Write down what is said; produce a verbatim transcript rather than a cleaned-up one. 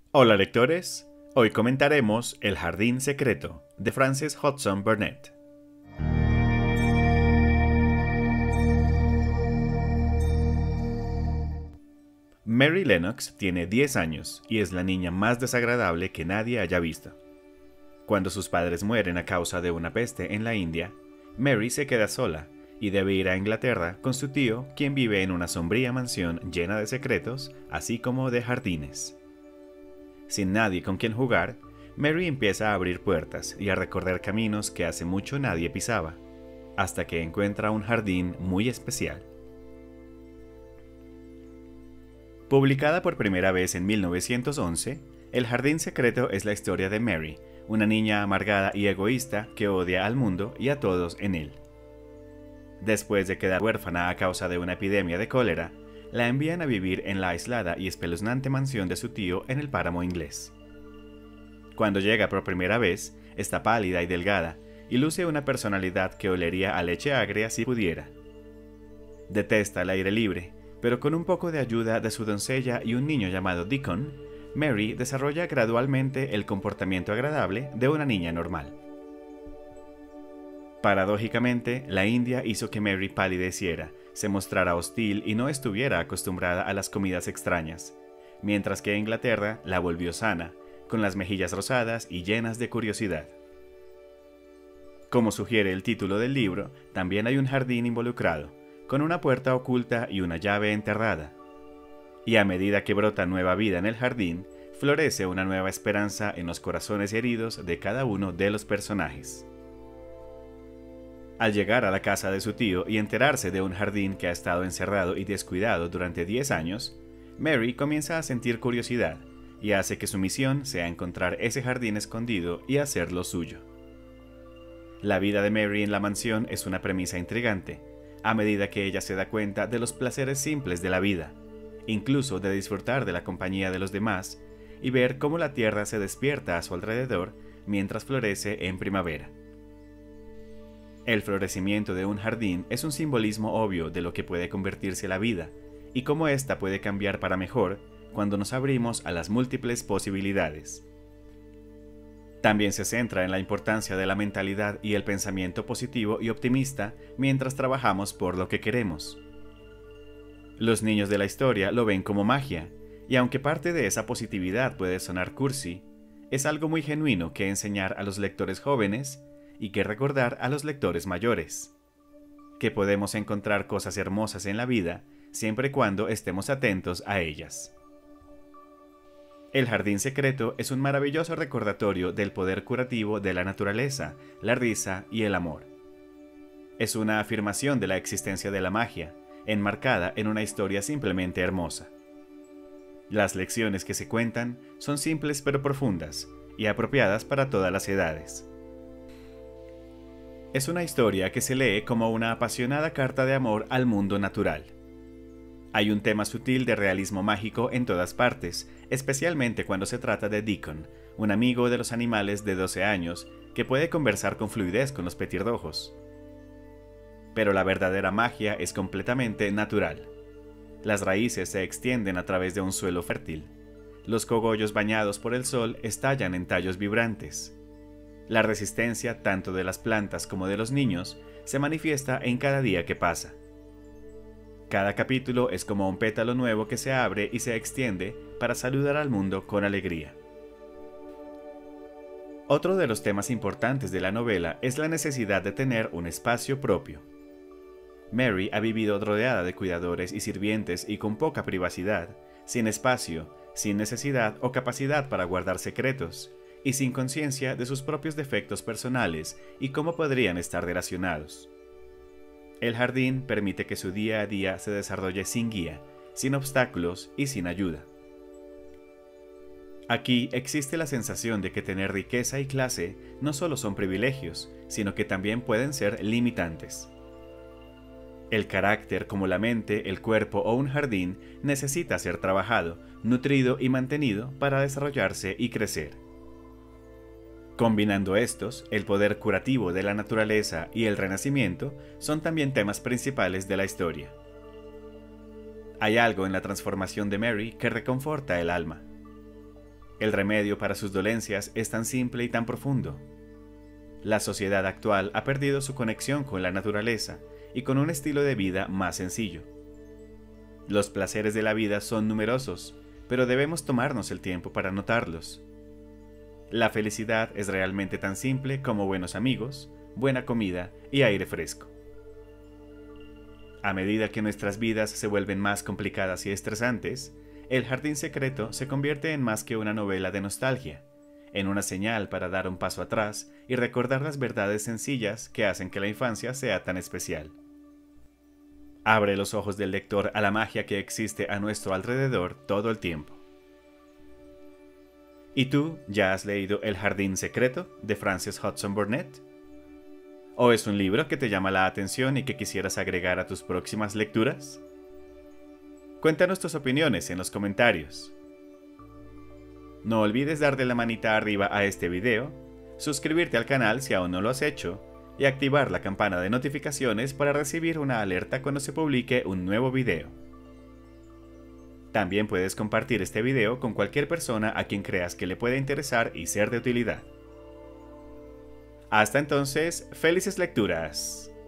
Hola lectores, hoy comentaremos El Jardín Secreto de Frances Hodgson Burnett. Mary Lennox tiene diez años y es la niña más desagradable que nadie haya visto. Cuando sus padres mueren a causa de una peste en la India, Mary se queda sola y debe ir a Inglaterra con su tío, quien vive en una sombría mansión llena de secretos, así como de jardines. Sin nadie con quien jugar, Mary empieza a abrir puertas y a recorrer caminos que hace mucho nadie pisaba, hasta que encuentra un jardín muy especial. Publicada por primera vez en mil novecientos once, El Jardín Secreto es la historia de Mary, una niña amargada y egoísta que odia al mundo y a todos en él. Después de quedar huérfana a causa de una epidemia de cólera, la envían a vivir en la aislada y espeluznante mansión de su tío en el páramo inglés. Cuando llega por primera vez, está pálida y delgada, y luce una personalidad que olería a leche agria si pudiera. Detesta el aire libre, pero con un poco de ayuda de su doncella y un niño llamado Deacon, Mary desarrolla gradualmente el comportamiento agradable de una niña normal. Paradójicamente, la India hizo que Mary palideciera, se mostrara hostil y no estuviera acostumbrada a las comidas extrañas, mientras que Inglaterra la volvió sana, con las mejillas rosadas y llenas de curiosidad. Como sugiere el título del libro, también hay un jardín involucrado, con una puerta oculta y una llave enterrada. Y a medida que brota nueva vida en el jardín, florece una nueva esperanza en los corazones heridos de cada uno de los personajes. Al llegar a la casa de su tío y enterarse de un jardín que ha estado encerrado y descuidado durante diez años, Mary comienza a sentir curiosidad y hace que su misión sea encontrar ese jardín escondido y hacerlo suyo. La vida de Mary en la mansión es una premisa intrigante, a medida que ella se da cuenta de los placeres simples de la vida, incluso de disfrutar de la compañía de los demás y ver cómo la tierra se despierta a su alrededor mientras florece en primavera. El florecimiento de un jardín es un simbolismo obvio de lo que puede convertirse la vida y cómo ésta puede cambiar para mejor cuando nos abrimos a las múltiples posibilidades. También se centra en la importancia de la mentalidad y el pensamiento positivo y optimista mientras trabajamos por lo que queremos. Los niños de la historia lo ven como magia, y aunque parte de esa positividad puede sonar cursi, es algo muy genuino que enseñar a los lectores jóvenes y que recordar a los lectores mayores, que podemos encontrar cosas hermosas en la vida siempre y cuando estemos atentos a ellas. El Jardín Secreto es un maravilloso recordatorio del poder curativo de la naturaleza, la risa y el amor. Es una afirmación de la existencia de la magia, enmarcada en una historia simplemente hermosa. Las lecciones que se cuentan son simples pero profundas y apropiadas para todas las edades. Es una historia que se lee como una apasionada carta de amor al mundo natural. Hay un tema sutil de realismo mágico en todas partes, especialmente cuando se trata de Deacon, un amigo de los animales de doce años que puede conversar con fluidez con los petirrojos. Pero la verdadera magia es completamente natural. Las raíces se extienden a través de un suelo fértil. Los cogollos bañados por el sol estallan en tallos vibrantes. La resistencia tanto de las plantas como de los niños se manifiesta en cada día que pasa. Cada capítulo es como un pétalo nuevo que se abre y se extiende para saludar al mundo con alegría. Otro de los temas importantes de la novela es la necesidad de tener un espacio propio. Mary ha vivido rodeada de cuidadores y sirvientes y con poca privacidad, sin espacio, sin necesidad o capacidad para guardar secretos, y sin conciencia de sus propios defectos personales y cómo podrían estar relacionados. El jardín permite que su día a día se desarrolle sin guía, sin obstáculos y sin ayuda. Aquí existe la sensación de que tener riqueza y clase no solo son privilegios, sino que también pueden ser limitantes. El carácter, como la mente, el cuerpo o un jardín, necesita ser trabajado, nutrido y mantenido para desarrollarse y crecer. Combinando estos, el poder curativo de la naturaleza y el renacimiento son también temas principales de la historia. Hay algo en la transformación de Mary que reconforta el alma. El remedio para sus dolencias es tan simple y tan profundo. La sociedad actual ha perdido su conexión con la naturaleza y con un estilo de vida más sencillo. Los placeres de la vida son numerosos, pero debemos tomarnos el tiempo para notarlos. La felicidad es realmente tan simple como buenos amigos, buena comida y aire fresco. A medida que nuestras vidas se vuelven más complicadas y estresantes, El jardín secreto se convierte en más que una novela de nostalgia, en una señal para dar un paso atrás y recordar las verdades sencillas que hacen que la infancia sea tan especial. Abre los ojos del lector a la magia que existe a nuestro alrededor todo el tiempo. ¿Y tú ya has leído El jardín secreto de Frances Hodgson Burnett? ¿O es un libro que te llama la atención y que quisieras agregar a tus próximas lecturas? Cuéntanos tus opiniones en los comentarios. No olvides darle la manita arriba a este video, suscribirte al canal si aún no lo has hecho, y activar la campana de notificaciones para recibir una alerta cuando se publique un nuevo video. También puedes compartir este video con cualquier persona a quien creas que le pueda interesar y ser de utilidad. Hasta entonces, felices lecturas.